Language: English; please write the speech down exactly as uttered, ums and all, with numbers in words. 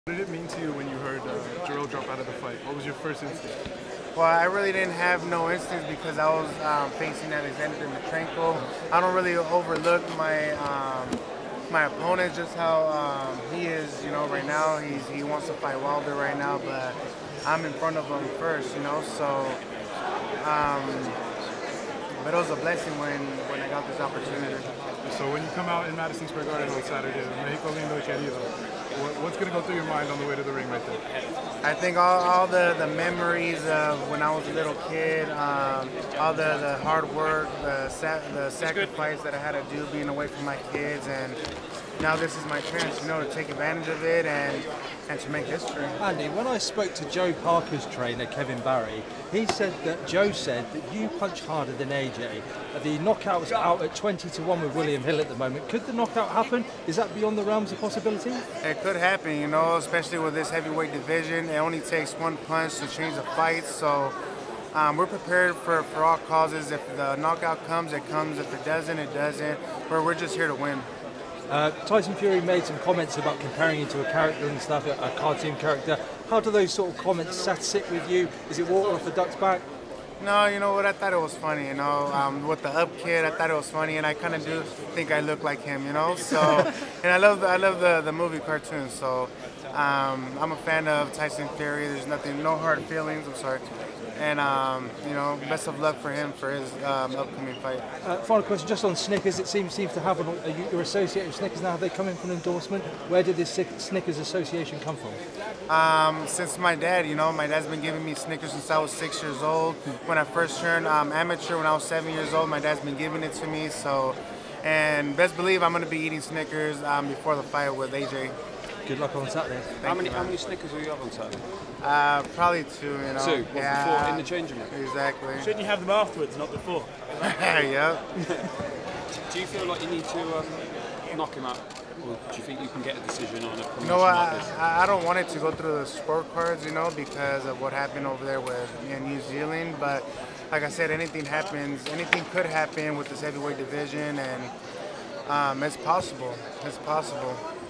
What did it mean to you when you heard uh, Jarrell drop out of the fight? What was your first instinct? Well, I really didn't have no instincts because I was um, facing Alexander Dmytrenko. I don't really overlook my um, my opponent, just how um, he is, you know, right now. He's he wants to fight Wilder right now, but I'm in front of him first, you know. So, um, but it was a blessing when when I got this opportunity. So when you come out in Madison Square Garden on Saturday, Mexico lindo y querido, what, what's going to go through your mind on the way to the ring right there? I think all, all the, the memories of when I was a little kid, um, all the, the hard work, the, sa the sacrifice that I had to do being away from my kids, and now this is my chance, you know, to take advantage of it and, and to make history. Andy, when I spoke to Joe Parker's trainer, Kevin Barry, he said that Joe said that you punch harder than A J. The knockout was out at twenty to one with William Hill at the moment. Could the knockout happen? Is that beyond the realms of possibility? It could happen, you know, especially with this heavyweight division. It only takes one punch to change the fight, so um, we're prepared for, for all causes. If the knockout comes, it comes. If it doesn't, it doesn't. We're, we're just here to win. Uh, Tyson Fury made some comments about comparing you to a character and stuff, a, a cartoon character. How do those sort of comments sat sit with you? Is it water off a duck's back? No, you know what? I thought it was funny. You know, um, with the up kid, I thought it was funny, and I kind of do think I look like him. You know, so and I love the, I love the the movie cartoons. So um, I'm a fan of Tyson Fury. There's nothing, no hard feelings. I'm sorry. And, um, you know, best of luck for him for his um, upcoming fight. Uh, final question, just on Snickers, it seems seems to have, an, uh, you're associated with Snickers now, have they come in for an endorsement? Where did this Snickers association come from? Um, since my dad, you know, my dad's been giving me Snickers since I was six years old. When I first turned um, amateur, when I was seven years old, my dad's been giving it to me. So, and best believe I'm going to be eating Snickers um, before the fight with A J. Good luck on Saturday. How many, how many Snickers will you have on Saturday? Uh, probably two, you know. Two? What, yeah, before in the changing room? Exactly. Shouldn't you have them afterwards, not before? Yep. Do you feel like you need to um, knock him out? Or do you think you can get a decision on a promotion No, like I, this? I don't want it to go through the scorecards, you know, because of what happened over there with me and New Zealand. But like I said, anything happens, anything could happen with this heavyweight division, and um, it's possible. It's possible.